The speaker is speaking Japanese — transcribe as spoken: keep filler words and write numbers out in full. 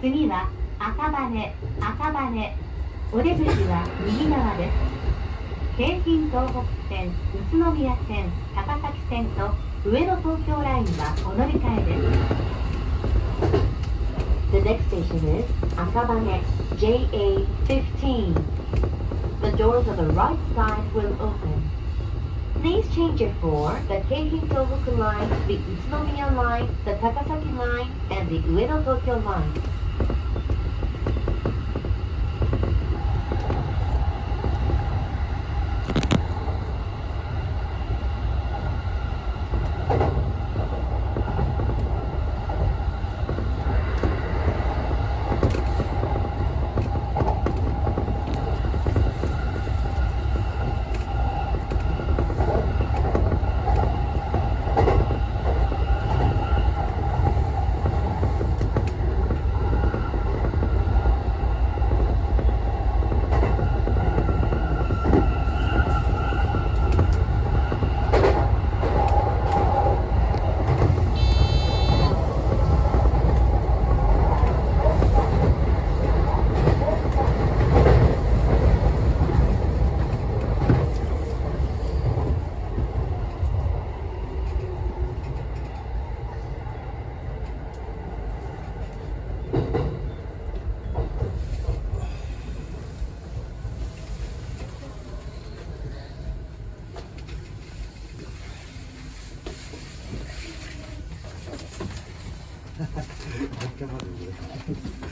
次は赤羽、赤羽。お出口は右側です。京浜東北線、宇都宮線、高崎線と上野東京ラインはお乗り換えです。The next station is Akabane, J A fifteen. The doors on the right side will open. Please change it for the Keihin Tohoku line, the Utsunomiya line, the Takasaki line, and the Ueno Tokyo line. Acaba de ver.